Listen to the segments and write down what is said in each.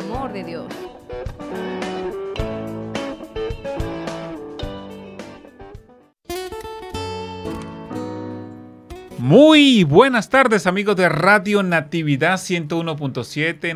amor de Dios. Muy buenas tardes, amigos de Radio Natividad 101.7,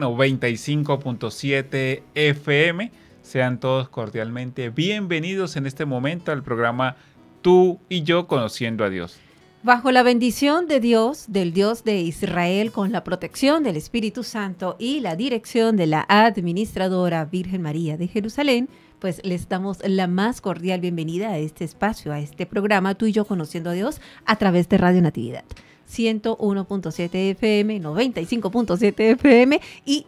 95.7 FM. Sean todos cordialmente bienvenidos en este momento al programa Tú y Yo Conociendo a Dios. Bajo la bendición de Dios, del Dios de Israel, con la protección del Espíritu Santo y la dirección de la Administradora Virgen María de Jerusalén, pues les damos la más cordial bienvenida a este espacio, a este programa Tú y Yo Conociendo a Dios a través de Radio Natividad. 101.7 FM, 95.7 FM y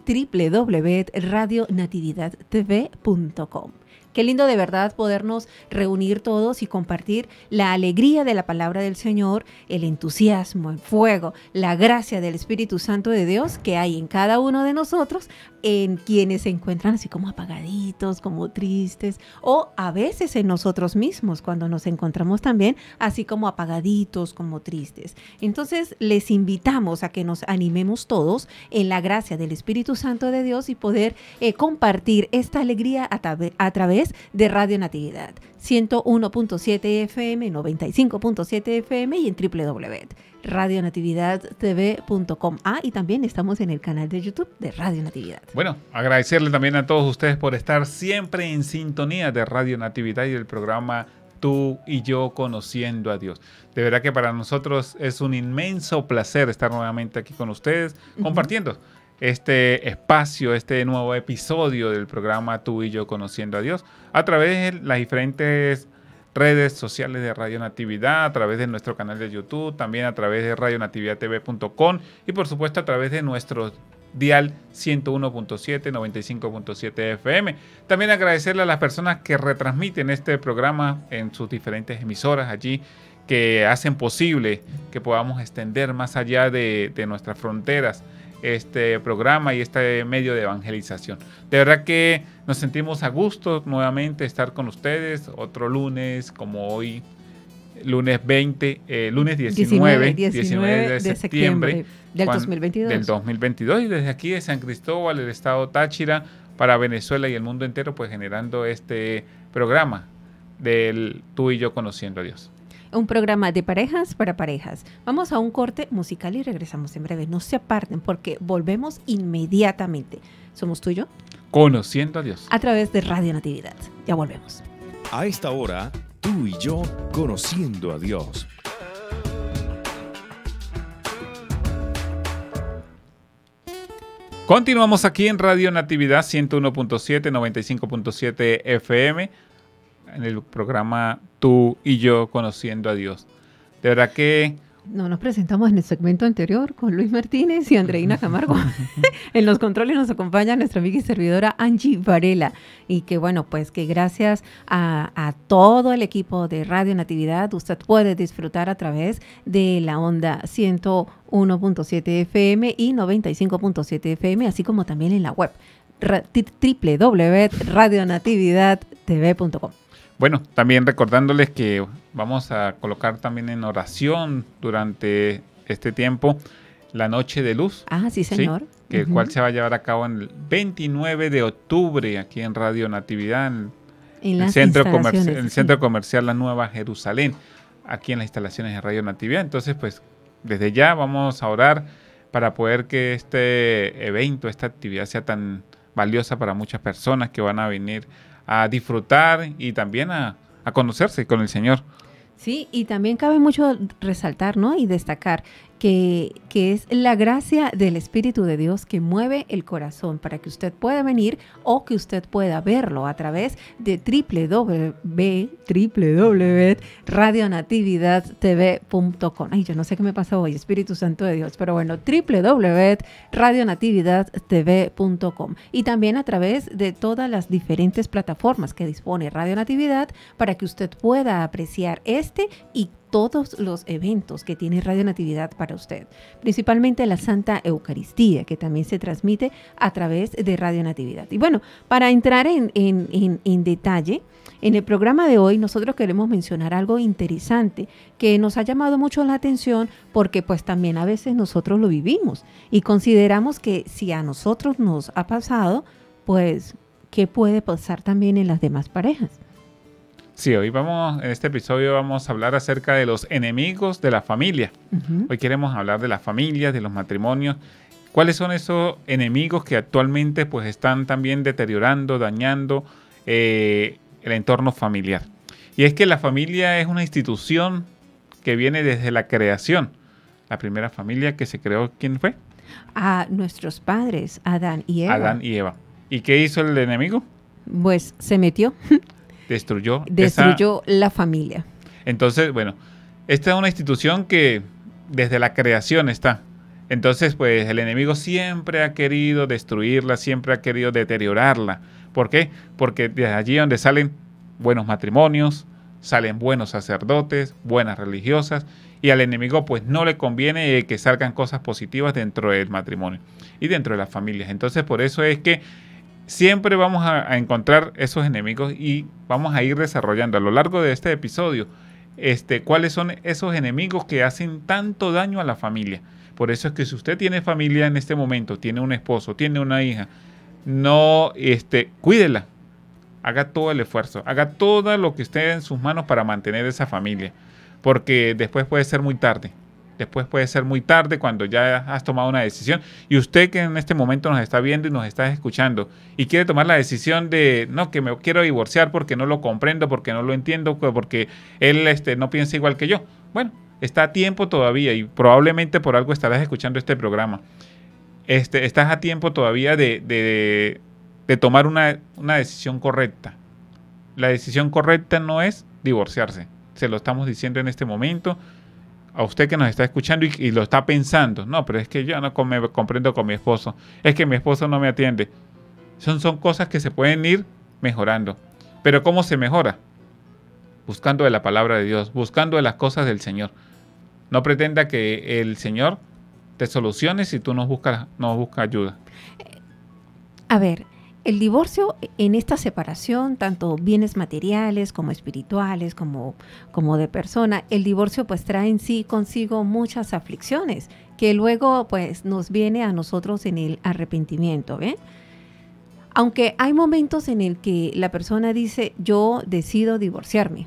www.radionatividadtv.com. Qué lindo de verdad podernos reunir todos y compartir la alegría de la palabra del Señor, el entusiasmo, el fuego, la gracia del Espíritu Santo de Dios que hay en cada uno de nosotros, en quienes se encuentran así como apagaditos, como tristes, o a veces en nosotros mismos cuando nos encontramos también así como apagaditos, como tristes. Entonces les invitamos a que nos animemos todos en la gracia del Espíritu Santo de Dios y poder compartir esta alegría a través de Radio Natividad 101.7 FM, 95.7 FM y en www.radionatividadtv.com. Y también estamos en el canal de YouTube de Radio Natividad. Bueno, agradecerle también a todos ustedes por estar siempre en sintonía de Radio Natividad y del programa Tú y Yo Conociendo a Dios. De verdad que para nosotros es un inmenso placer estar nuevamente aquí con ustedes, compartiendo este espacio, este nuevo episodio del programa Tú y Yo Conociendo a Dios a través de las diferentes redes sociales de Radio Natividad, a través de nuestro canal de YouTube, también a través de radionatividadtv.com y por supuesto a través de nuestro dial 101.7, 95.7 FM. También agradecerle a las personas que retransmiten este programa en sus diferentes emisoras allí, que hacen posible que podamos extender más allá de nuestras fronteras este programa y este medio de evangelización. De verdad que nos sentimos a gusto nuevamente estar con ustedes otro lunes como hoy, lunes 19 de septiembre del 2022. Del 2022 y desde aquí de San Cristóbal, el estado Táchira, para Venezuela y el mundo entero, pues generando este programa del Tú y Yo Conociendo a Dios. Un programa de parejas para parejas. Vamos a un corte musical y regresamos en breve. No se aparten porque volvemos inmediatamente. Somos Tú y Yo Conociendo a Dios. A través de Radio Natividad. Ya volvemos. A esta hora, Tú y Yo Conociendo a Dios. Continuamos aquí en Radio Natividad 101.7, 95.7 FM. En el programa Tú y Yo Conociendo a Dios. De verdad que... No nos presentamos en el segmento anterior con Luis Martínez y Andreina Camargo. En los controles nos acompaña nuestra amiga y servidora Angie Varela. Y que bueno, pues que gracias a todo el equipo de Radio Natividad, usted puede disfrutar a través de la onda 101.7 FM y 95.7 FM, así como también en la web www.radionatividadtv.com. Bueno, también recordándoles que vamos a colocar también en oración durante este tiempo la Noche de Luz. Sí, señor. ¿Sí? Que el cual se va a llevar a cabo en el 29 de octubre aquí en Radio Natividad, en el centro comercial La Nueva Jerusalén, aquí en las instalaciones de Radio Natividad. Entonces, pues, desde ya vamos a orar para poder que este evento, esta actividad sea tan valiosa para muchas personas que van a venir a disfrutar y también a conocerse con el Señor. Sí, y también cabe mucho resaltar, ¿no? Y destacar que es la gracia del Espíritu de Dios que mueve el corazón para que usted pueda venir o que usted pueda verlo a través de www.radionatividadtv.com. Yo no sé qué me pasa hoy, Espíritu Santo de Dios, pero bueno, www.radionatividadtv.com y también a través de todas las diferentes plataformas que dispone Radio Natividad para que usted pueda apreciar este y todos los eventos que tiene Radio Natividad para usted, principalmente la Santa Eucaristía, que también se transmite a través de Radio Natividad. Y bueno, para entrar en detalle, en el programa de hoy nosotros queremos mencionar algo interesante que nos ha llamado mucho la atención porque pues también a veces nosotros lo vivimos y consideramos que si a nosotros nos ha pasado, pues, ¿qué puede pasar también en las demás parejas? Sí, hoy en este episodio vamos a hablar acerca de los enemigos de la familia. Hoy queremos hablar de las familias, de los matrimonios. ¿Cuáles son esos enemigos que actualmente pues están también deteriorando, dañando el entorno familiar? Y es que la familia es una institución que viene desde la creación. La primera familia que se creó, ¿quién fue? A nuestros padres, Adán y Eva. Adán y Eva. ¿Y qué hizo el enemigo? Pues se metió, Destruyó la familia. Entonces, bueno, esta es una institución que desde la creación está. Entonces, pues el enemigo siempre ha querido destruirla, siempre ha querido deteriorarla. ¿Por qué? Porque desde allí donde salen buenos matrimonios, salen buenos sacerdotes, buenas religiosas, y al enemigo pues no le conviene que salgan cosas positivas dentro del matrimonio y dentro de las familias. Entonces, por eso es que siempre vamos a encontrar esos enemigos y vamos a ir desarrollando a lo largo de este episodio cuáles son esos enemigos que hacen tanto daño a la familia. Por eso es que si usted tiene familia en este momento, tiene un esposo, tiene una hija, no, cuídela, haga todo el esfuerzo, haga todo lo que esté en sus manos para mantener esa familia, porque después puede ser muy tarde. Después puede ser muy tarde cuando ya has tomado una decisión. Y usted que en este momento nos está viendo y nos está escuchando y quiere tomar la decisión de, no, que me quiero divorciar porque no lo comprendo, porque no lo entiendo, porque él no piensa igual que yo. Bueno, está a tiempo todavía y probablemente por algo estarás escuchando este programa. Estás a tiempo todavía de tomar una decisión correcta. La decisión correcta no es divorciarse. Se lo estamos diciendo en este momento. A usted que nos está escuchando y lo está pensando, no, pero es que yo no me comprendo con mi esposo, es que mi esposo no me atiende. Son cosas que se pueden ir mejorando. Pero ¿cómo se mejora? Buscando de la palabra de Dios, buscando de las cosas del Señor. No pretenda que el Señor te solucione si tú no buscas ayuda. A ver, el divorcio en esta separación, tanto bienes materiales como espirituales, como de persona, el divorcio pues trae en sí consigo muchas aflicciones que luego pues nos viene a nosotros en el arrepentimiento, ¿ven? Aunque hay momentos en el que la persona dice, yo decido divorciarme.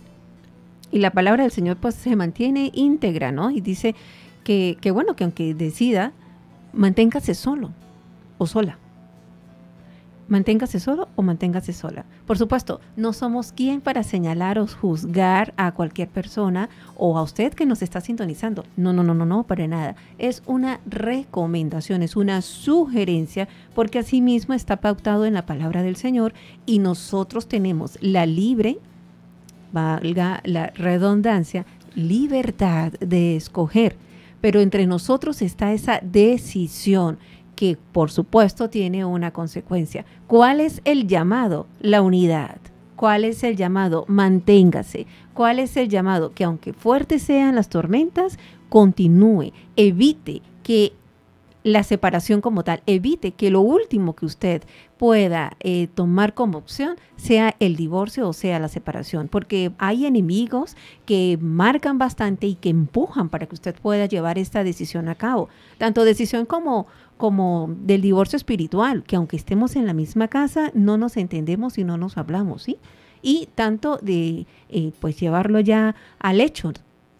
Y la palabra del Señor pues se mantiene íntegra, ¿no? Y dice que bueno, que aunque decida, manténgase solo o sola. Manténgase solo o manténgase sola. Por supuesto, no somos quien para señalar o juzgar a cualquier persona o a usted que nos está sintonizando. No, para nada. Es una recomendación, es una sugerencia, porque asimismo está pautado en la palabra del Señor y nosotros tenemos la libre, valga la redundancia, libertad de escoger. Pero entre nosotros está esa decisión que por supuesto tiene una consecuencia. ¿Cuál es el llamado? La unidad. ¿Cuál es el llamado? Manténgase. ¿Cuál es el llamado? Que aunque fuertes sean las tormentas, continúe. Evite que la separación como tal, evite que lo último que usted pueda tomar como opción sea el divorcio o sea la separación, porque hay enemigos que marcan bastante y que empujan para que usted pueda llevar esta decisión a cabo, tanto decisión como del divorcio espiritual, que aunque estemos en la misma casa, no nos entendemos y no nos hablamos, ¿sí? Y tanto de pues llevarlo ya al hecho,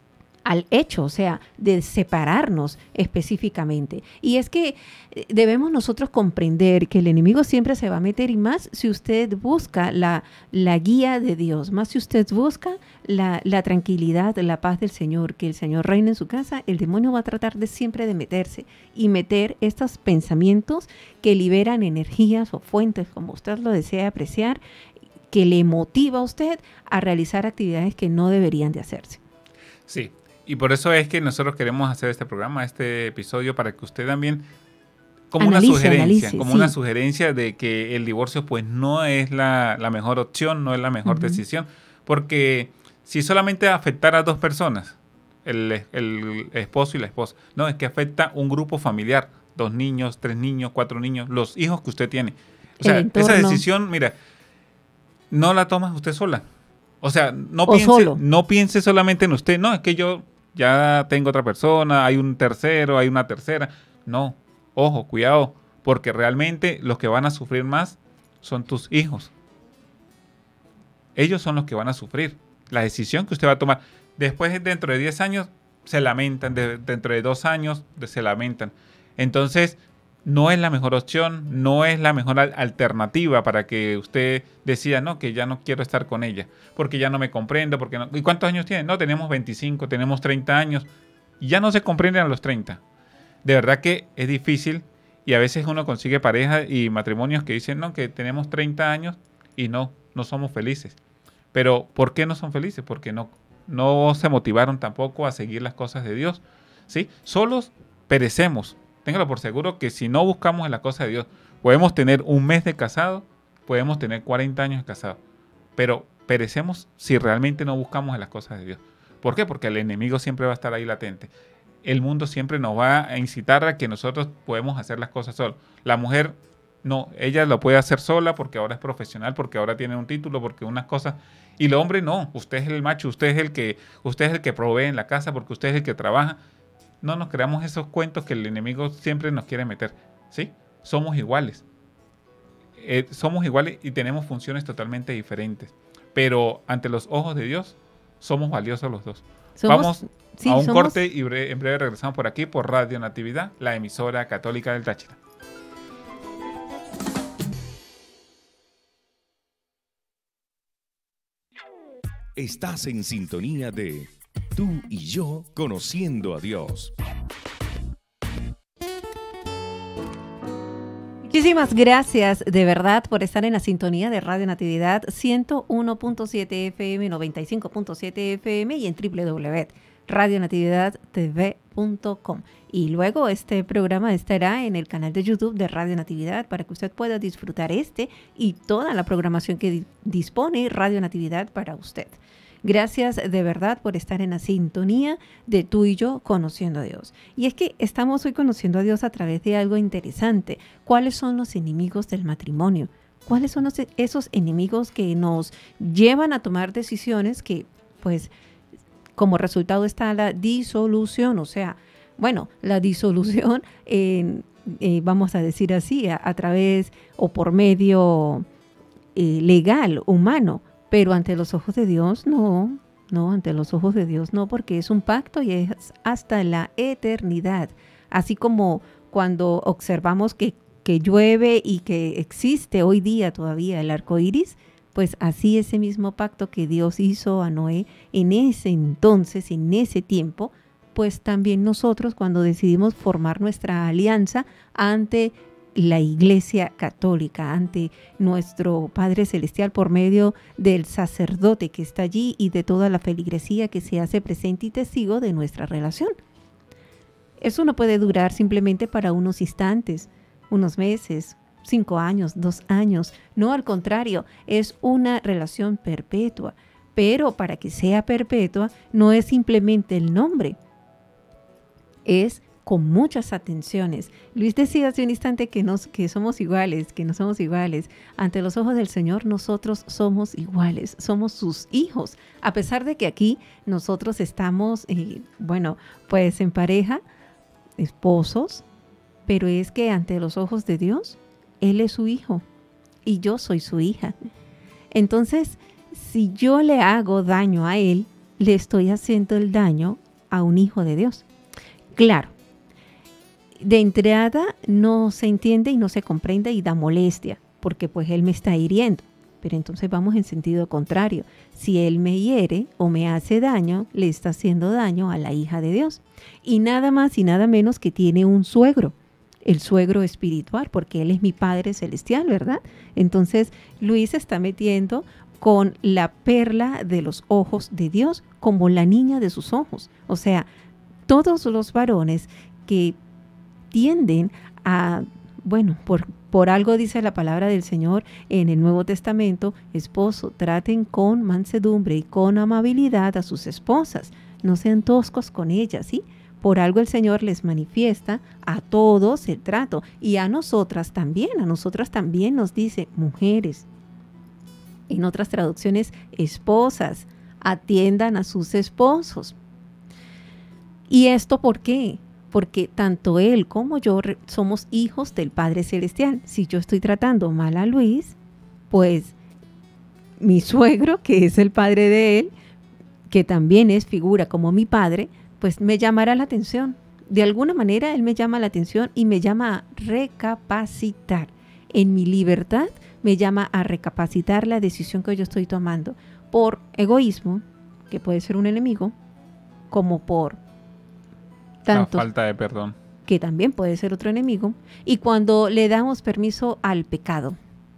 o sea, de separarnos específicamente. Y es que debemos nosotros comprender que el enemigo siempre se va a meter, y más si usted busca la guía de Dios, más si usted busca la tranquilidad, la paz del Señor, que el Señor reine en su casa, el demonio va a tratar de siempre de meterse y meter estos pensamientos que liberan energías o fuentes, como usted lo desea apreciar, que le motiva a usted a realizar actividades que no deberían de hacerse. Sí. Y por eso es que nosotros queremos hacer este programa, este episodio, para que usted también, como una sugerencia de que el divorcio pues no es la mejor opción, no es la mejor decisión, porque si solamente afectara a dos personas, el esposo y la esposa, no, es que afecta un grupo familiar, 2 niños, 3 niños, 4 niños, los hijos que usted tiene. O sea, esa decisión, mira, no la toma usted sola. O sea, no piense solamente en usted. No, es que yo ya tengo otra persona, hay un tercero, hay una tercera. No, ojo, cuidado, porque realmente los que van a sufrir más son tus hijos. Ellos son los que van a sufrir la decisión que usted va a tomar. Después, dentro de 10 años, se lamentan. Dentro de 2 años, se lamentan. Entonces, no es la mejor opción, no es la mejor alternativa para que usted decida, no, que ya no quiero estar con ella, porque ya no me comprendo, porque no. ¿Y cuántos años tiene? No, tenemos 25, tenemos 30 años, y ya no se comprenden a los 30. De verdad que es difícil, y a veces uno consigue parejas y matrimonios que dicen, no, que tenemos 30 años y no somos felices. Pero, ¿por qué no son felices? Porque no se motivaron tampoco a seguir las cosas de Dios, ¿sí? Solos perecemos. Téngalo por seguro que si no buscamos en la cosa de Dios, podemos tener un mes de casado, podemos tener 40 años de casado, pero perecemos si realmente no buscamos en las cosas de Dios. ¿Por qué? Porque el enemigo siempre va a estar ahí latente. El mundo siempre nos va a incitar a que nosotros podemos hacer las cosas solos. La mujer, no, ella lo puede hacer sola porque ahora es profesional, porque ahora tiene un título, porque unas cosas. Y el hombre no, usted es el macho, usted es el que provee en la casa, porque usted es el que trabaja. No nos creamos esos cuentos que el enemigo siempre nos quiere meter, ¿sí? Somos iguales. Somos iguales y tenemos funciones totalmente diferentes. Pero ante los ojos de Dios, somos valiosos los dos. Vamos a un corte y en breve regresamos por aquí por Radio Natividad, la emisora católica del Táchira. Estás en sintonía de Tú y Yo Conociendo a Dios. Muchísimas gracias de verdad por estar en la sintonía de Radio Natividad 101.7 FM, 95.7 FM y en www.radionatividadtv.com. Y luego este programa estará en el canal de YouTube de Radio Natividad para que usted pueda disfrutar y toda la programación que dispone Radio Natividad para usted. Gracias de verdad por estar en la sintonía de Tú y Yo Conociendo a Dios. Y es que estamos hoy conociendo a Dios a través de algo interesante. ¿Cuáles son los enemigos del matrimonio? ¿Cuáles son esos enemigos que nos llevan a tomar decisiones que, pues, como resultado está la disolución? O sea, bueno, la disolución, vamos a decir así, a través o por medio legal, humano. Pero ante los ojos de Dios, no, ante los ojos de Dios no, porque es un pacto y es hasta la eternidad. Así como cuando observamos que llueve y que existe hoy día todavía el arco iris, pues así ese mismo pacto que Dios hizo a Noé en ese entonces, en ese tiempo, pues también nosotros cuando decidimos formar nuestra alianza ante la Iglesia Católica, ante nuestro Padre Celestial por medio del sacerdote que está allí y de toda la feligresía que se hace presente y testigo de nuestra relación. Eso no puede durar simplemente para unos instantes, unos meses, 5 años, 2 años. No, al contrario, es una relación perpetua. Pero para que sea perpetua no es simplemente el nombre, es con muchas atenciones. Luis decía hace un instante que somos iguales, que no somos iguales. Ante los ojos del Señor nosotros somos iguales, somos sus hijos. A pesar de que aquí nosotros estamos, pues en pareja, esposos, pero es que ante los ojos de Dios, Él es su hijo y yo soy su hija. Entonces, si yo le hago daño a Él, le estoy haciendo el daño a un hijo de Dios. Claro, de entrada no se entiende y no se comprende y da molestia, porque pues Él me está hiriendo. Pero entonces vamos en sentido contrario. Si Él me hiere o me hace daño, le está haciendo daño a la hija de Dios. Y nada más y nada menos que tiene un suegro, el suegro espiritual, porque Él es mi Padre Celestial, ¿verdad? Entonces Luis se está metiendo con la perla de los ojos de Dios como la niña de sus ojos. O sea, todos los varones que tienden a, por algo dice la palabra del Señor en el Nuevo Testamento, esposo, traten con mansedumbre y con amabilidad a sus esposas, no sean toscos con ellas, ¿sí? Por algo el Señor les manifiesta a todos el trato y a nosotras también nos dice mujeres, en otras traducciones esposas, atiendan a sus esposos. ¿Y esto por qué? porque tanto él como yo somos hijos del Padre Celestial. Si yo estoy tratando mal a Luis, pues mi suegro, que es el padre de él, que también es figura como mi padre, pues me llamará la atención. De alguna manera él me llama la atención y me llama a recapacitar. En mi libertad me llama a recapacitar la decisión que yo estoy tomando por egoísmo, que puede ser un enemigo, como por tantos, la falta de perdón, que también puede ser otro enemigo, y cuando le damos permiso al pecado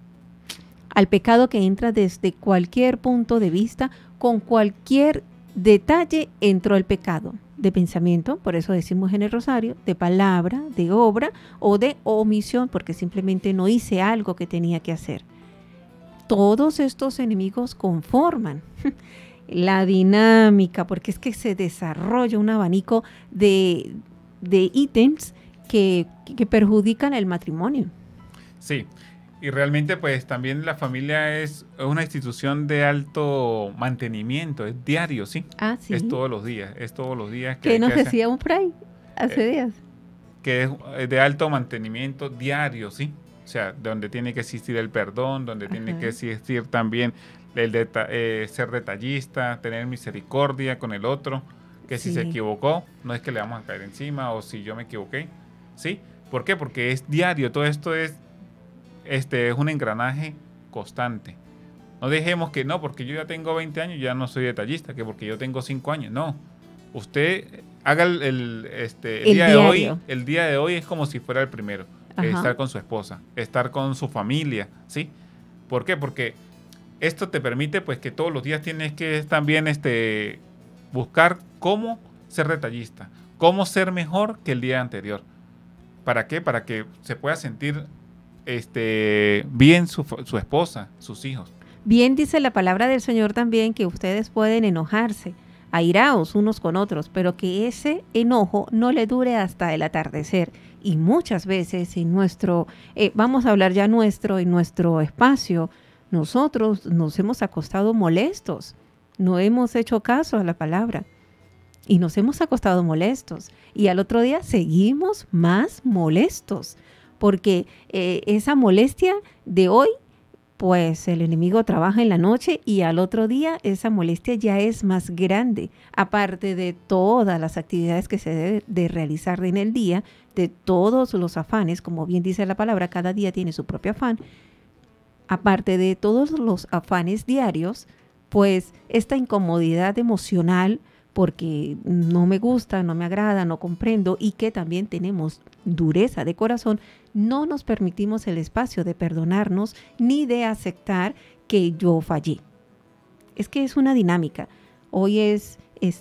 que entra desde cualquier punto de vista, con cualquier detalle entró el pecado, de pensamiento, por eso decimos en el rosario, de palabra, de obra o de omisión, porque simplemente no hice algo que tenía que hacer. Todos estos enemigos conforman la dinámica, porque es que se desarrolla un abanico de ítems que perjudican el matrimonio. Sí, y realmente pues también la familia es una institución de alto mantenimiento, es diario, ¿sí? Ah, sí. Es todos los días que hay nos que hacer, decíamos por ahí hace días. que es de alto mantenimiento diario, ¿sí? O sea, donde tiene que existir el perdón, donde tiene que existir también el ser detallista, tener misericordia con el otro, que si se equivocó, no es que le vamos a caer encima, o si yo me equivoqué, ¿sí? ¿Por qué? Porque es diario, todo esto es un engranaje constante. No dejemos que no, porque yo ya tengo 20 años, ya no soy detallista, que porque yo tengo 5 años, no. Usted haga el día de hoy, el día de hoy es como si fuera el primero. Estar con su esposa, estar con su familia, ¿sí? ¿Por qué? Porque esto te permite pues que todos los días tienes que también buscar cómo ser detallista, cómo ser mejor que el día anterior. ¿Para qué? Para que se pueda sentir bien su esposa, sus hijos. Bien dice la palabra del Señor también que ustedes pueden enojarse, airaos unos con otros, pero que ese enojo no le dure hasta el atardecer. Y muchas veces en vamos a hablar ya en nuestro espacio, nosotros nos hemos acostado molestos, no hemos hecho caso a la palabra y nos hemos acostado molestos y al otro día seguimos más molestos porque esa molestia de hoy, pues el enemigo trabaja en la noche y al otro día esa molestia ya es más grande, aparte de todas las actividades que se debe de realizar en el día, de todos los afanes, como bien dice la palabra, cada día tiene su propio afán. Aparte de todos los afanes diarios, pues esta incomodidad emocional, porque no me gusta, no me agrada, no comprendo y que también tenemos dureza de corazón, no nos permitimos el espacio de perdonarnos ni de aceptar que yo fallé. Es que es una dinámica. Hoy es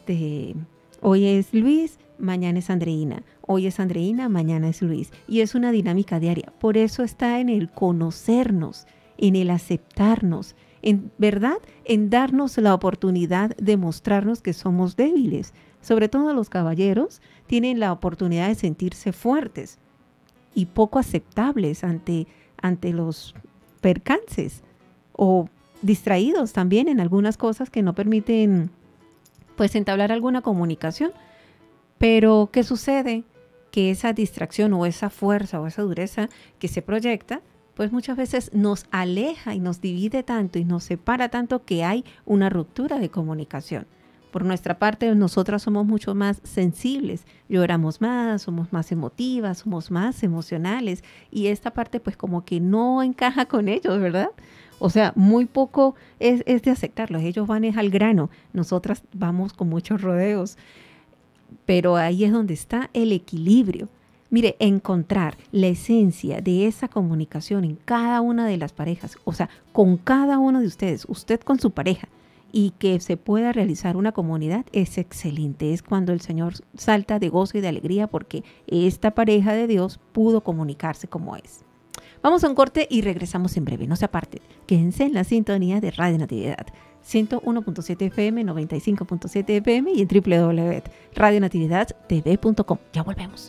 Luis, mañana es Andreina. Hoy es Andreina, mañana es Luis. Y es una dinámica diaria. Por eso está en el conocernos, en el aceptarnos, en verdad, en darnos la oportunidad de mostrarnos que somos débiles. Sobre todo los caballeros tienen la oportunidad de sentirse fuertes y poco aceptables ante los percances o distraídos también en algunas cosas que no permiten pues entablar alguna comunicación. Pero ¿qué sucede? Que esa distracción o esa fuerza o esa dureza que se proyecta, pues muchas veces nos aleja y nos divide tanto y nos separa tanto que hay una ruptura de comunicación. Por nuestra parte, nosotras somos mucho más sensibles, lloramos más, somos más emotivas, somos más emocionales y esta parte pues como que no encaja con ellos, ¿verdad? O sea, muy poco es de aceptarlos, ellos van al grano, nosotras vamos con muchos rodeos, pero ahí es donde está el equilibrio. Mire, encontrar la esencia de esa comunicación en cada una de las parejas, o sea, con cada uno de ustedes, usted con su pareja, y que se pueda realizar una comunidad es excelente. Es cuando el Señor salta de gozo y de alegría porque esta pareja de Dios pudo comunicarse como es. Vamos a un corte y regresamos en breve. No se aparten. Quédense en la sintonía de Radio Natividad. 101.7 FM, 95.7 FM y en www.radionatividadtv.com. Ya volvemos.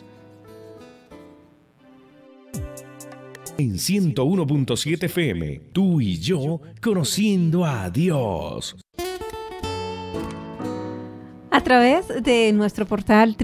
En 101.7 FM, tú y yo conociendo a Dios. A través de nuestro portal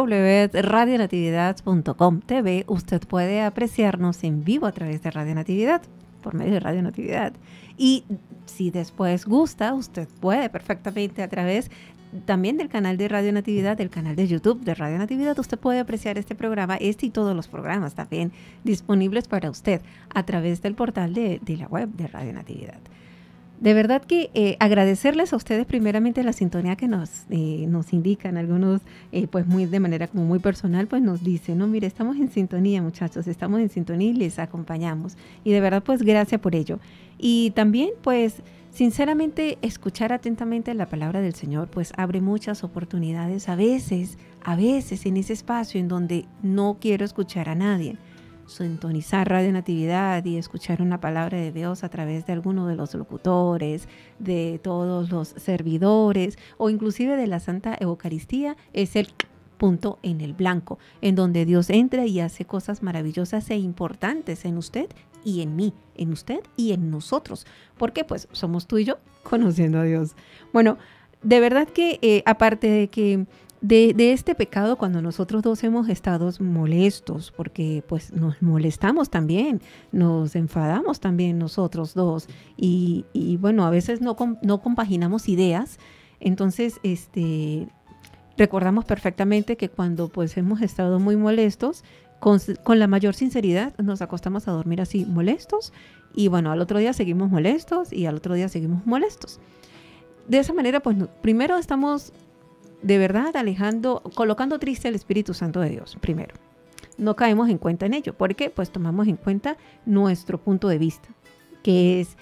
www.radionatividad.com.tv usted puede apreciarnos en vivo a través de Radio Natividad, por medio de Radio Natividad. Y si después gusta, usted puede perfectamente a través también del canal de Radio Natividad, del canal de YouTube de Radio Natividad, usted puede apreciar este programa, este y todos los programas también disponibles para usted a través del portal de la web de Radio Natividad. De verdad que agradecerles a ustedes primeramente la sintonía que nos indican, algunos pues muy de manera como muy personal pues nos dicen, no, mire, estamos en sintonía muchachos, estamos en sintonía y les acompañamos. Y de verdad pues gracias por ello. Y también pues sinceramente escuchar atentamente la palabra del Señor pues abre muchas oportunidades a veces en ese espacio en donde no quiero escuchar a nadie. Sintonizar Radio Natividad y escuchar una palabra de Dios a través de alguno de los locutores, de todos los servidores o inclusive de la Santa Eucaristía es el punto en el blanco, en donde Dios entra y hace cosas maravillosas e importantes en usted y en mí, en usted y en nosotros. Porque pues somos tú y yo conociendo a Dios. Bueno, de verdad que aparte de que de este pecado, cuando nosotros dos hemos estado molestos, porque pues nos molestamos también, nos enfadamos también nosotros dos y bueno, a veces no compaginamos ideas, entonces recordamos perfectamente que cuando pues hemos estado muy molestos, con la mayor sinceridad nos acostamos a dormir así molestos y bueno, al otro día seguimos molestos y al otro día seguimos molestos. De esa manera pues primero estamos de verdad colocando triste al Espíritu Santo de Dios, primero. No caemos en cuenta en ello. ¿Por qué? Pues tomamos en cuenta nuestro punto de vista, que es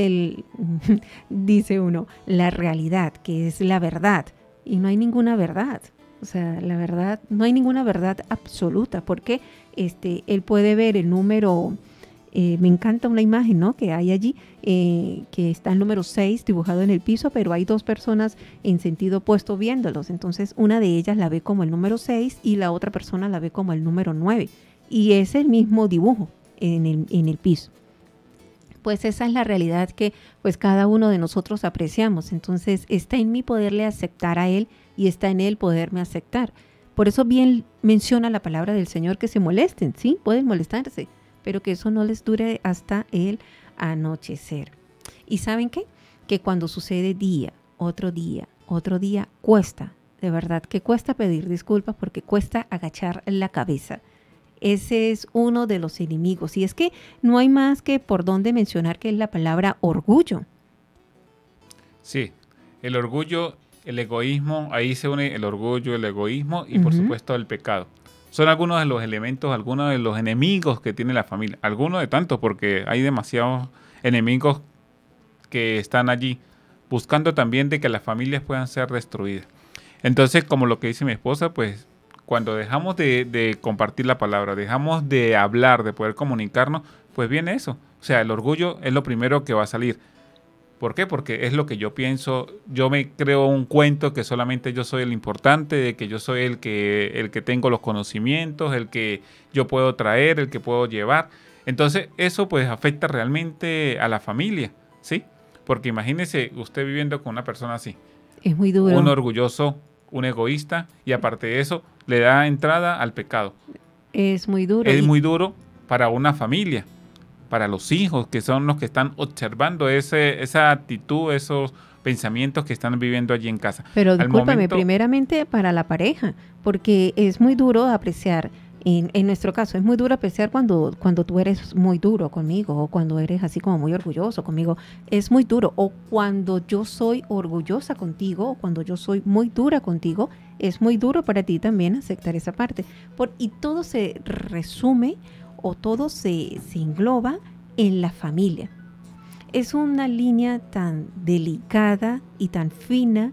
dice uno, la realidad, que es la verdad. Y no hay ninguna verdad. O sea, la verdad, no hay ninguna verdad absoluta, porque él puede ver el número, me encanta una imagen, ¿no?, que hay allí, que está el número 6 dibujado en el piso, pero hay dos personas en sentido opuesto viéndolos. Entonces, una de ellas la ve como el número 6 y la otra persona la ve como el número 9. Y es el mismo dibujo en el piso. Pues esa es la realidad que pues cada uno de nosotros apreciamos. Entonces, está en mí poderle aceptar a él y está en él poderme aceptar. Por eso bien menciona la palabra del Señor que se molesten, ¿sí? Pueden molestarse, pero que eso no les dure hasta el anochecer. ¿Y saben qué? Que cuando sucede otro día, cuesta, de verdad que cuesta pedir disculpas porque cuesta agachar la cabeza. Ese es uno de los enemigos. Y es que no hay más que por dónde mencionar que es la palabra orgullo. Sí, el orgullo, el egoísmo, ahí se une el orgullo, el egoísmo y por supuesto el pecado. Son algunos de los elementos, algunos de los enemigos que tiene la familia. Algunos de tantos, porque hay demasiados enemigos que están allí, buscando también de que las familias puedan ser destruidas. Entonces, como lo que dice mi esposa, pues cuando dejamos de compartir la palabra, dejamos de hablar, de poder comunicarnos, pues viene eso. O sea, el orgullo es lo primero que va a salir. ¿Por qué? Porque es lo que yo pienso. Yo me creo un cuento que solamente yo soy el importante, de que yo soy el que tengo los conocimientos, el que yo puedo traer, el que puedo llevar. Entonces, eso pues afecta realmente a la familia, ¿sí? Porque imagínese usted viviendo con una persona así. Es muy duro. Un orgulloso, un egoísta, y aparte de eso, le da entrada al pecado. Es muy duro. Es muy duro para una familia, para los hijos, que son los que están observando esa actitud, esos pensamientos que están viviendo allí en casa. Pero discúlpame, primeramente para la pareja, porque es muy duro apreciar, en nuestro caso, es muy duro apreciar cuando tú eres muy duro conmigo, o cuando eres así como muy orgulloso conmigo, es muy duro, o cuando yo soy orgullosa contigo, o cuando yo soy muy dura contigo, es muy duro para ti también aceptar esa parte. Y todo se resume o todo se engloba en la familia. Es una línea tan delicada y tan fina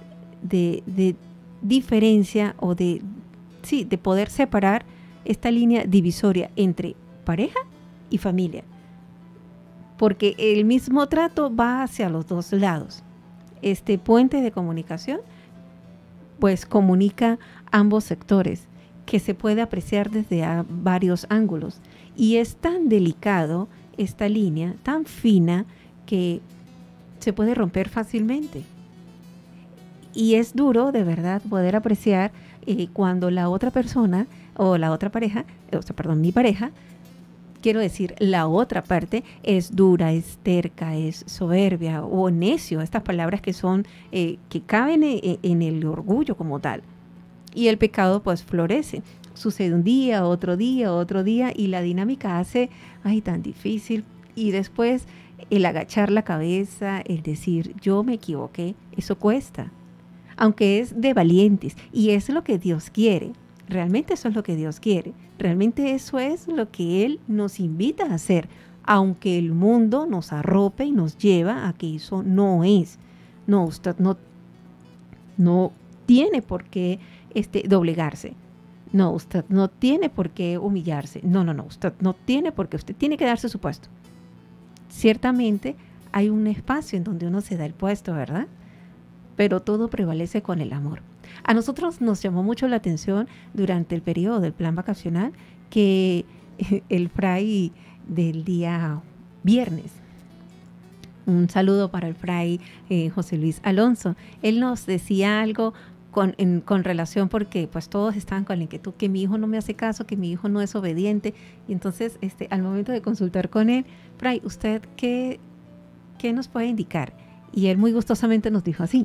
de diferencia o de poder separar esta línea divisoria entre pareja y familia. Porque el mismo trato va hacia los dos lados. Este puente de comunicación pues comunica ambos sectores, que se puede apreciar desde varios ángulos. Y es tan delicado esta línea, tan fina, que se puede romper fácilmente. Y es duro, de verdad, poder apreciar cuando la otra persona o la otra pareja, mi pareja, quiero decir, la otra parte es dura, es terca, es soberbia o necio, estas palabras que son, que caben en el orgullo como tal. Y el pecado pues florece. Sucede un día, otro día, y la dinámica hace, tan difícil. Y después el agachar la cabeza, el decir, yo me equivoqué, eso cuesta. Aunque es de valientes, y es lo que Dios quiere. Realmente eso es lo que Dios quiere. Realmente eso es lo que Él nos invita a hacer, aunque el mundo nos arrope y nos lleva a que eso no es. No, usted no tiene por qué doblegarse. No, usted no tiene por qué humillarse. No, usted no tiene por qué. Usted tiene que darse su puesto. Ciertamente hay un espacio en donde uno se da el puesto, ¿verdad? Pero todo prevalece con el amor. A nosotros nos llamó mucho la atención durante el periodo del plan vacacional que el fray del día viernes, un saludo para el fray José Luis Alonso, él nos decía algo con relación, porque pues todos estaban con la inquietud que mi hijo no me hace caso, que mi hijo no es obediente, y entonces al momento de consultar con él, fray, ¿usted qué nos puede indicar? Y él muy gustosamente nos dijo así.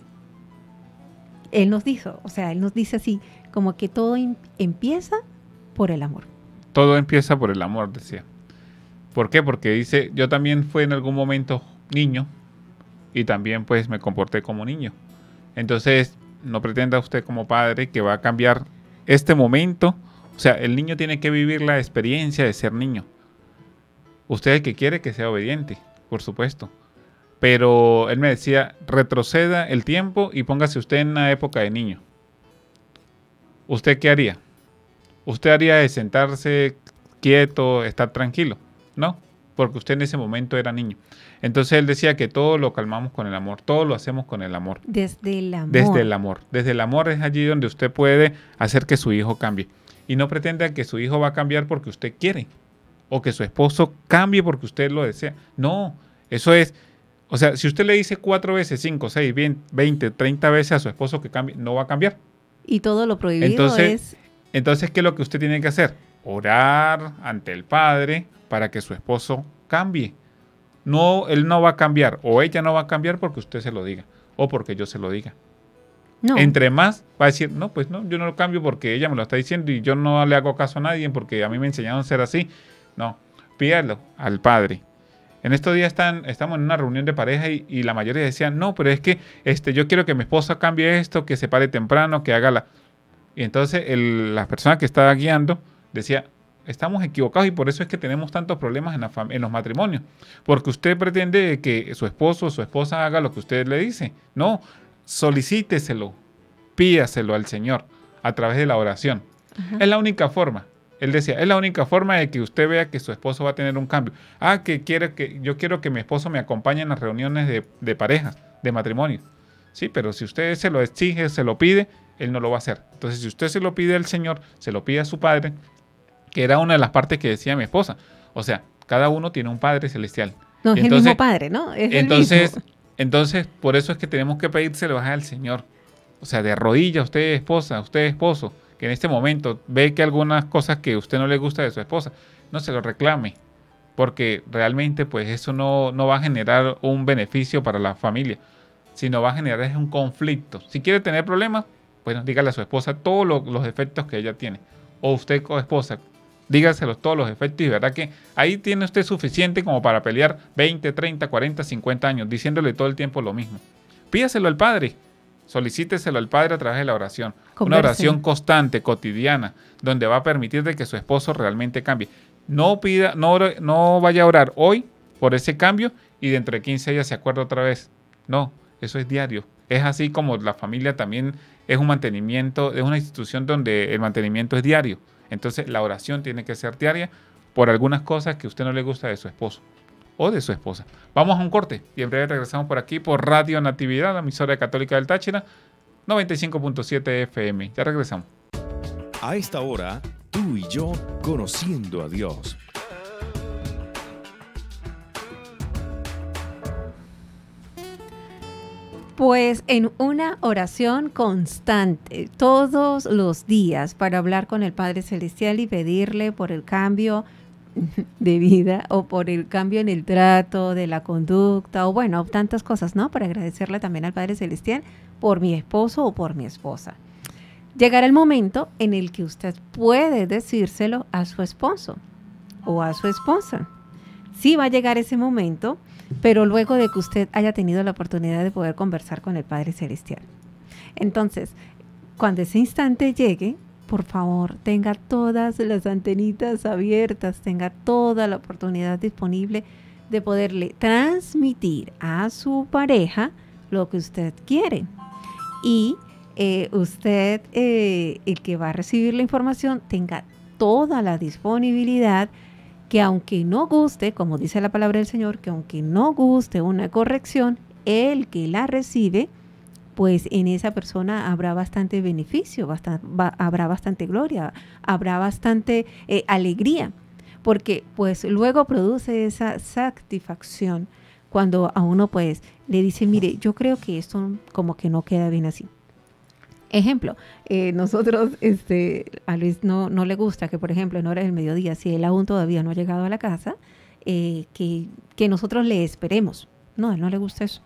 Él nos dice así, como que todo empieza por el amor. Todo empieza por el amor, decía. ¿Por qué? Porque dice, yo también fui en algún momento niño y también pues me comporté como niño. Entonces, no pretenda usted como padre que va a cambiar este momento. O sea, el niño tiene que vivir la experiencia de ser niño. Usted es el que quiere que sea obediente, por supuesto. Pero él me decía, retroceda el tiempo y póngase usted en una época de niño. ¿Usted qué haría? ¿Usted haría de sentarse quieto, estar tranquilo? No, porque usted en ese momento era niño. Entonces él decía que todo lo calmamos con el amor, todo lo hacemos con el amor. Desde el amor. Desde el amor. Desde el amor es allí donde usted puede hacer que su hijo cambie. Y no pretenda que su hijo va a cambiar porque usted quiere. O que su esposo cambie porque usted lo desea. No, eso es... O sea, si usted le dice 4 veces, 5, 6, 20, 30 veces a su esposo que cambie, no va a cambiar. Y todo lo prohibido Entonces, ¿qué es lo que usted tiene que hacer? Orar ante el Padre para que su esposo cambie. No, él no va a cambiar, o ella no va a cambiar porque usted se lo diga, o porque yo se lo diga. No. Entre más va a decir, no, pues no, yo no lo cambio porque ella me lo está diciendo y yo no le hago caso a nadie porque a mí me enseñaron a ser así. No, pídalo al Padre. En estos días estamos en una reunión de pareja y la mayoría decían, no, pero es que yo quiero que mi esposa cambie esto, que se pare temprano, que haga la... Y entonces la persona que estaba guiando decía, estamos equivocados y por eso es que tenemos tantos problemas en los matrimonios. Porque usted pretende que su esposo o su esposa haga lo que usted le dice. No, solicíteselo, pídaselo al Señor a través de la oración. Ajá. Es la única forma. Él decía, es la única forma de que usted vea que su esposo va a tener un cambio. Yo quiero que mi esposo me acompañe en las reuniones de parejas, de matrimonio. Sí, pero si usted se lo exige, se lo pide, él no lo va a hacer. Entonces, si usted se lo pide al Señor, se lo pide a su Padre, que era una de las partes que decía mi esposa. O sea, cada uno tiene un Padre celestial. No, es el mismo Padre, ¿no? Es entonces, por eso es que tenemos que pedírselo al Señor. O sea, de rodillas, usted esposa, usted esposo, que en este momento ve que algunas cosas que a usted no le gusta de su esposa, no se lo reclame, porque realmente pues eso no va a generar un beneficio para la familia, sino va a generar un conflicto. Si quiere tener problemas, bueno, dígale a su esposa todos los defectos que ella tiene, o usted como esposa, dígaselos todos los defectos y verá que ahí tiene usted suficiente como para pelear 20, 30, 40, 50 años, diciéndole todo el tiempo lo mismo. Pídaselo al Padre. Solicíteselo al Padre a través de la oración. Una oración constante, cotidiana, donde va a permitir de que su esposo realmente cambie. No vaya a orar hoy por ese cambio y dentro de 15 días se acuerda otra vez. No, eso es diario. Es así como la familia también es un mantenimiento, es una institución donde el mantenimiento es diario. Entonces la oración tiene que ser diaria por algunas cosas que a usted no le gusta de su esposo o de su esposa. Vamos a un corte y en breve regresamos por aquí por Radio Natividad, la emisora católica del Táchira, 95.7 FM. Ya regresamos. A esta hora, tú y yo conociendo a Dios. Pues en una oración constante, todos los días, para hablar con el Padre Celestial y pedirle por el cambio de vida o por el cambio en el trato, de la conducta, o bueno, tantas cosas, ¿no? Para agradecerle también al Padre Celestial por mi esposo o por mi esposa. Llegará el momento en el que usted puede decírselo a su esposo o a su esposa. Sí va a llegar ese momento, pero luego de que usted haya tenido la oportunidad de poder conversar con el Padre Celestial. Entonces, cuando ese instante llegue, por favor, tenga todas las antenitas abiertas, tenga toda la oportunidad disponible de poderle transmitir a su pareja lo que usted quiere. Y usted, el que va a recibir la información, tenga toda la disponibilidad que aunque no guste, como dice la palabra del Señor, que aunque no guste una corrección, el que la recibe, pues en esa persona habrá bastante beneficio, habrá bastante gloria, habrá bastante alegría, porque pues luego produce esa satisfacción cuando a uno pues le dice, mire, yo creo que esto como que no queda bien así. Ejemplo, nosotros, a Luis no le gusta que, por ejemplo, en horas del mediodía, si él aún todavía no ha llegado a la casa, que nosotros le esperemos. No, a él no le gusta eso.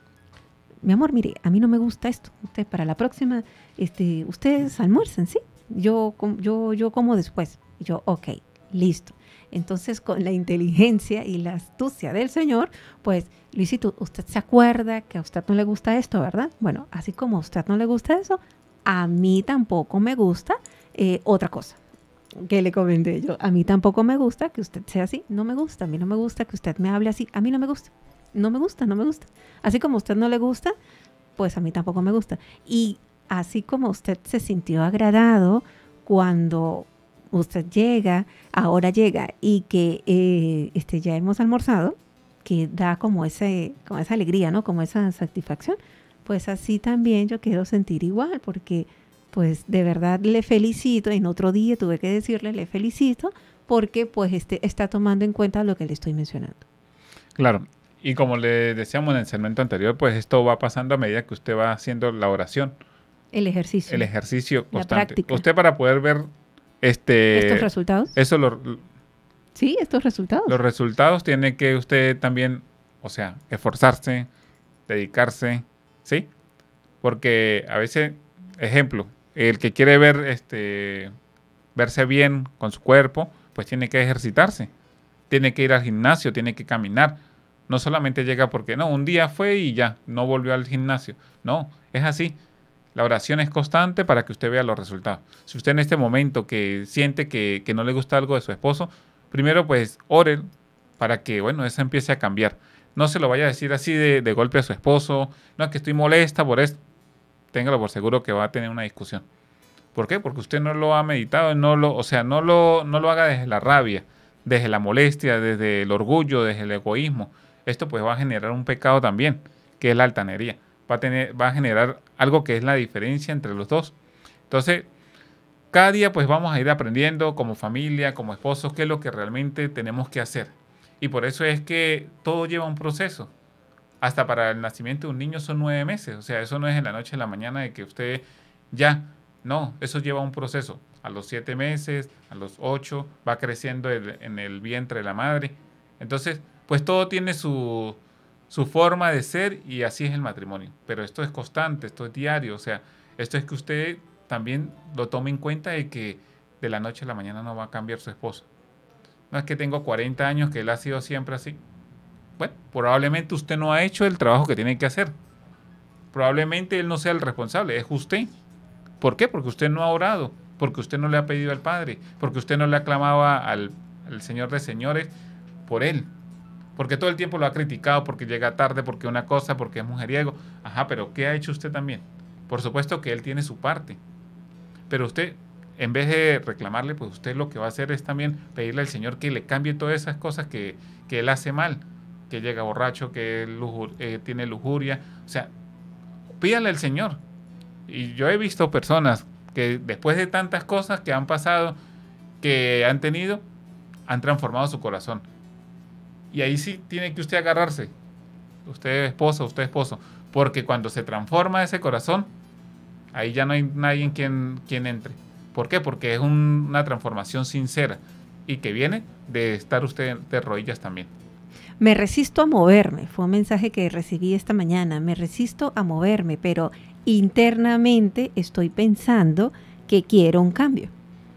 Mi amor, mire, a mí no me gusta esto. Usted, para la próxima, ustedes almuercen, ¿sí? Yo como después. Y yo, ok, listo. Entonces, con la inteligencia y la astucia del Señor, pues, Luisito, usted se acuerda que a usted no le gusta esto, ¿verdad? Bueno, así como a usted no le gusta eso, a mí tampoco me gusta otra cosa. Que le comenté yo, a mí tampoco me gusta que usted sea así, no me gusta, a mí no me gusta que usted me hable así, a mí no me gusta, no me gusta, no me gusta. Así como a usted no le gusta, pues a mí tampoco me gusta. Y así como usted se sintió agradado cuando usted ahora llega y que ya hemos almorzado, que da como esa alegría, ¿no? Como esa satisfacción, pues así también yo quiero sentir igual, porque pues de verdad le felicito, en otro día tuve que decirle, le felicito, porque pues está tomando en cuenta lo que le estoy mencionando. Claro, y como le decíamos en el segmento anterior, pues esto va pasando a medida que usted va haciendo la oración. El ejercicio. El ejercicio constante. La práctica. Usted para poder ver estos resultados. Sí, estos resultados. Los resultados tiene que usted también, o sea, esforzarse, dedicarse, ¿sí? Porque a veces, ejemplo, el que quiere verse bien con su cuerpo, pues tiene que ejercitarse, tiene que ir al gimnasio, tiene que caminar. No solamente llega porque, no, un día fue y ya, no volvió al gimnasio. No, es así. La oración es constante para que usted vea los resultados. Si usted en este momento que siente que no le gusta algo de su esposo, primero pues ore para que, bueno, eso empiece a cambiar. No se lo vaya a decir así de golpe a su esposo, no, es que estoy molesta por esto. Téngalo por seguro que va a tener una discusión. ¿Por qué? Porque usted no lo ha meditado, no lo haga desde la rabia, desde la molestia, desde el orgullo, desde el egoísmo. Esto pues va a generar un pecado también, que es la altanería. Va a generar algo que es la diferencia entre los dos. Entonces, cada día pues vamos a ir aprendiendo como familia, como esposos, qué es lo que realmente tenemos que hacer. Y por eso es que todo lleva un proceso. Hasta para el nacimiento de un niño son 9 meses. O sea, eso no es en la noche a la mañana de que usted ya. No, eso lleva un proceso. A los 7 meses, a los 8, va creciendo en el vientre de la madre. Entonces, pues todo tiene su forma de ser y así es el matrimonio. Pero esto es constante, esto es diario. O sea, esto es que usted también lo tome en cuenta de que de la noche a la mañana no va a cambiar su esposo. No es que tengo 40 años que él ha sido siempre así. Bueno, probablemente usted no ha hecho el trabajo que tiene que hacer. Probablemente él no sea el responsable, es usted. ¿Por qué? Porque usted no ha orado, porque usted no le ha pedido al Padre, porque usted no le aclamaba al Señor de señores por él. Porque todo el tiempo lo ha criticado, porque llega tarde, porque una cosa, porque es mujeriego. Ajá, pero ¿qué ha hecho usted también? Por supuesto que él tiene su parte. Pero usted, en vez de reclamarle, pues usted lo que va a hacer es también pedirle al Señor que le cambie todas esas cosas que él hace mal. Que llega borracho, que tiene lujuria. O sea, pídale al Señor. Y yo he visto personas que después de tantas cosas que han pasado, que han tenido, han transformado su corazón. Y ahí sí tiene que usted agarrarse. usted esposo, porque cuando se transforma ese corazón, ahí ya no hay nadie quien entre. ¿Por qué? Porque es una transformación sincera y que viene de estar usted de rodillas también. Me resisto a moverme, fue un mensaje que recibí esta mañana, me resisto a moverme, pero internamente estoy pensando que quiero un cambio.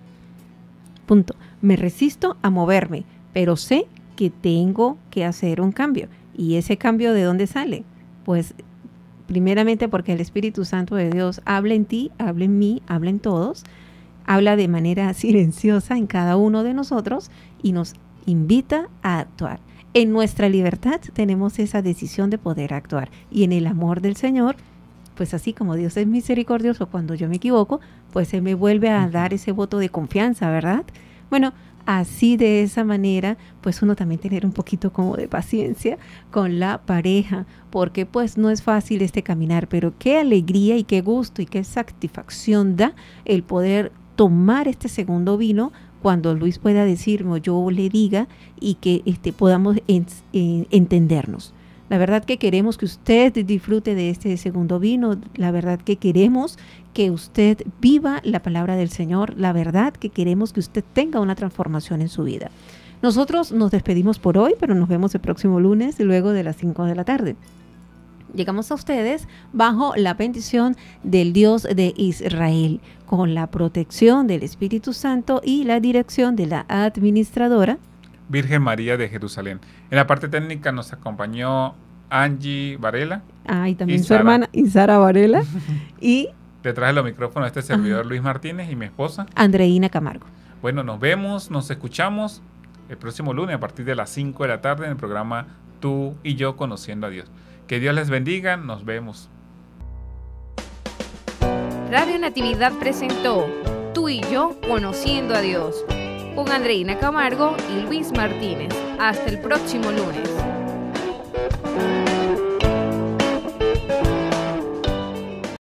Punto. Me resisto a moverme, pero sé que tengo que hacer un cambio. ¿Y ese cambio de dónde sale? Pues primeramente porque el Espíritu Santo de Dios habla en ti, habla en mí, habla en todos, habla de manera silenciosa en cada uno de nosotros y nos invita a actuar. En nuestra libertad tenemos esa decisión de poder actuar y en el amor del Señor, pues así como Dios es misericordioso cuando yo me equivoco, pues Él me vuelve a dar ese voto de confianza, ¿verdad? Bueno, así de esa manera, pues uno también tener un poquito como de paciencia con la pareja, porque pues no es fácil este caminar, pero qué alegría y qué gusto y qué satisfacción da el poder tomar este segundo vino cuando Luis pueda decirme o yo le diga y que podamos entendernos. La verdad que queremos que usted disfrute de este segundo vino, la verdad que queremos que usted viva la palabra del Señor, la verdad que queremos que usted tenga una transformación en su vida. Nosotros nos despedimos por hoy, pero nos vemos el próximo lunes luego de las 5 de la tarde. Llegamos a ustedes bajo la bendición del Dios de Israel, con la protección del Espíritu Santo y la dirección de la administradora Virgen María de Jerusalén. En la parte técnica nos acompañó Angie Varela. Y también su hermana Isara Varela. Y detrás de los micrófonos este servidor Luis Martínez y mi esposa Andreina Camargo. Bueno, nos vemos, nos escuchamos el próximo lunes a partir de las 5 de la tarde en el programa Tú y Yo Conociendo a Dios. Que Dios les bendiga, nos vemos. Radio Natividad presentó Tú y Yo Conociendo a Dios con Andreina Camargo y Luis Martínez. Hasta el próximo lunes.